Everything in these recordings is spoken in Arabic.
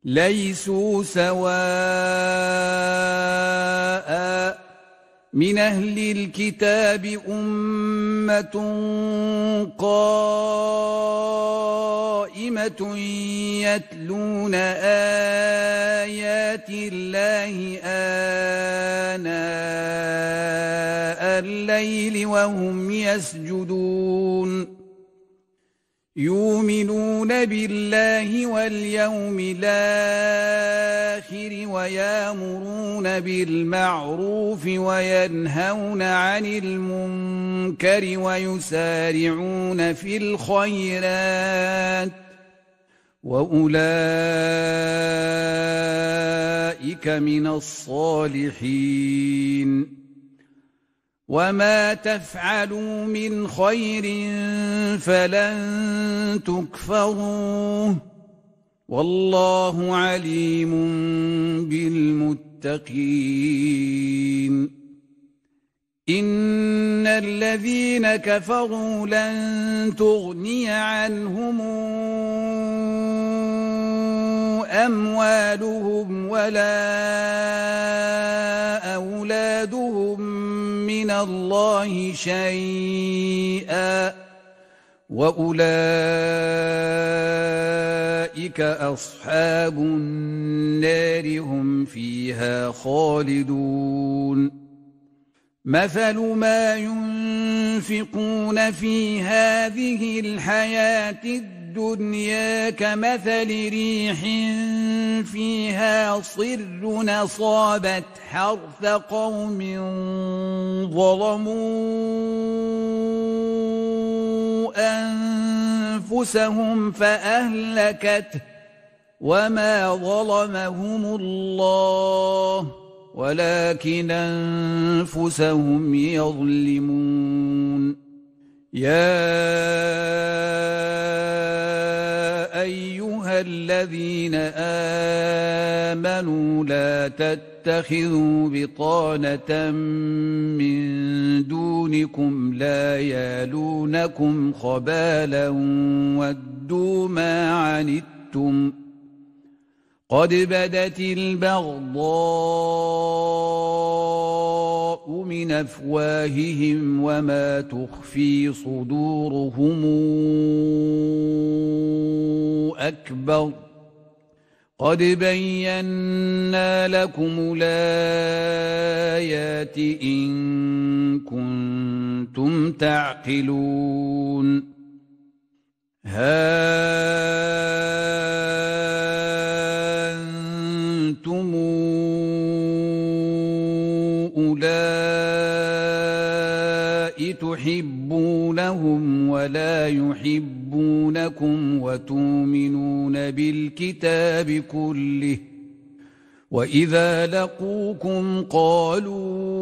ليسوا سواء من أهل الكتاب أمة قائمة يتلون آيات الله آناء الليل وهم يسجدون يؤمنون بالله واليوم الآخر ويأمرون بالمعروف وينهون عن المنكر ويسارعون في الخيرات وأولئك من الصالحين وما تفعلوا من خير فلن تكفروه والله عليم بالمتقين إن الذين كفروا لن تغني عنهم أموالهم ولا أولادهم من الله شيئا وأولئك أصحاب النار هم فيها خالدون مثل ما ينفقون في هذه الحياة الدنيا كمثل ريح فيها صر أصابت حرث قوم ظلموا أنفسهم فأهلكته وما ظلمهم الله ولكن أنفسهم يظلمون يا أيها الذين آمنوا لا تتخذوا بطانة من دونكم لا يالونكم خبالا ودوا ما عنتم قد بدت البغضاء من أفواههم وما تخفي صدورهم أكبر قد بينا لكم الآيات إن كنتم تعقلون أنتم أولئك تحبونهم ولا يحبونكم وتؤمنون بالكتاب كله وإذا لقوكم قالوا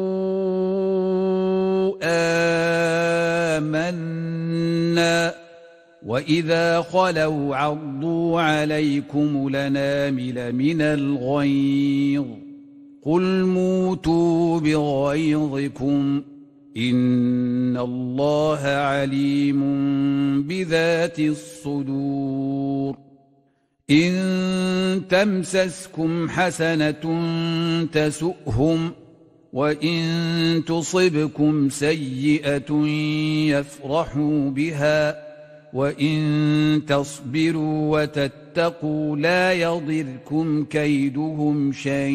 آمنا وإذا خلوا عضوا عليكم الأنامل من الغيظ قل موتوا بغيظكم إن الله عليم بذات الصدور إن تمسسكم حسنة تسؤهم وإن تصبكم سيئة يفرحوا بها وإن تصبروا وتتقوا لا يضركم كيدهم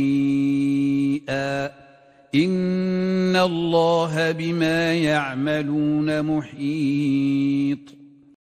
شيئا إن الله بما يعملون محيط